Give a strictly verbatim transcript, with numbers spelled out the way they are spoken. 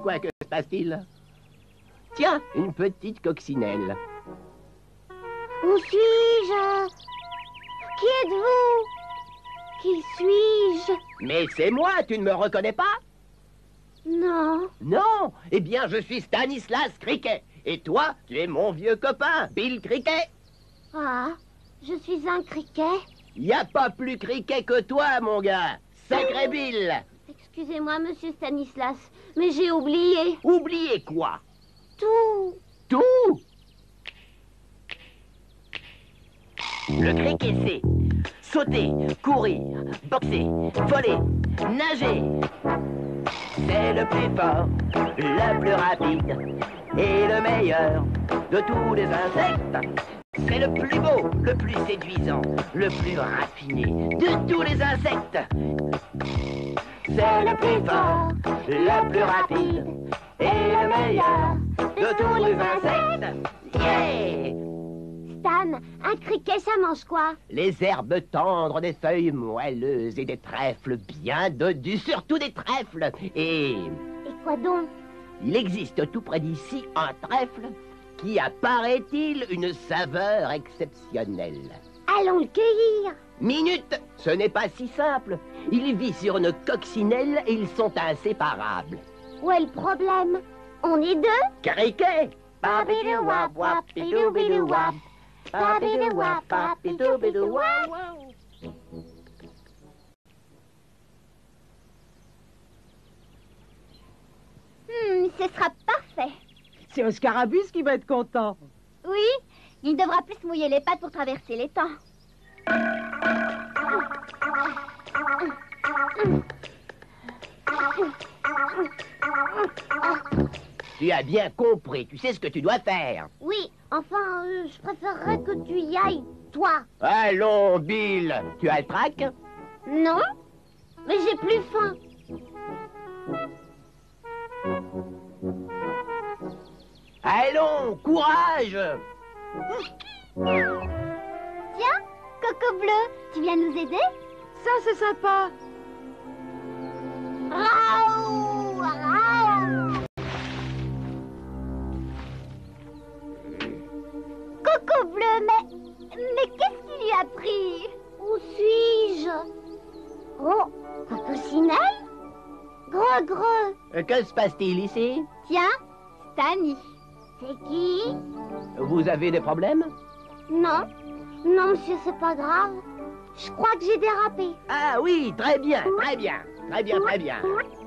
quoi, que se passe-t-il? Tiens, une petite coccinelle. Où suis-je? Qui êtes-vous? Qui suis-je? Mais c'est moi, tu ne me reconnais pas? Non. Non. Eh bien, je suis Stanislas Cricket. Et toi, tu es mon vieux copain, Bill Cricket. Ah, je suis un criquet. Y a pas plus Cricket que toi, mon gars. Sacré Bill. Excusez-moi, monsieur Stanislas, mais j'ai oublié. Oubliez quoi? Tout. Tout? Le cricket, c'est sauter, courir, boxer, voler, nager. C'est le plus fort, le plus rapide et le meilleur de tous les insectes. C'est le plus beau, le plus séduisant, le plus raffiné de tous les insectes. C'est le plus fort, le plus rapide et le meilleur de tous les insectes. Yeah! Stan, un criquet, ça mange quoi? Les herbes tendres, des feuilles moelleuses et des trèfles bien dodus, surtout des trèfles. Et Et quoi donc? il existe tout près d'ici un trèfle qui a, paraît-il, une saveur exceptionnelle. Allons le cueillir. Minute, ce n'est pas si simple. Il vit sur une coccinelle et ils sont inséparables. Où est le problème? On est deux? Criquet! Babidou-wap, wap, bidou-bidou-wap. Babidou-wap, wap, bidou-bidou-wap. Hmm, ce sera parfait. C'est Oscarabus qui va être content. Oui, il devra plus mouiller les pattes pour traverser les temps. Tu as bien compris, tu sais ce que tu dois faire. Oui, enfin, euh, je préférerais que tu y ailles, toi. Allons, Bill, tu as le trac? Non, mais j'ai plus faim. Allons, courage! Tiens, Coco Bleu, tu viens nous aider? Ça, c'est sympa. Raoult, raoult. Coco Bleu, mais... Mais qu'est-ce qui lui a pris? Où suis-je? Oh, Coccinelle? Gros, gros. Euh, Que se passe-t-il ici? Tiens, Stani. C'est qui? Vous avez des problèmes? Non, non, monsieur, c'est pas grave. Je crois que j'ai dérapé. Ah oui, très bien, très bien, très bien, très bien.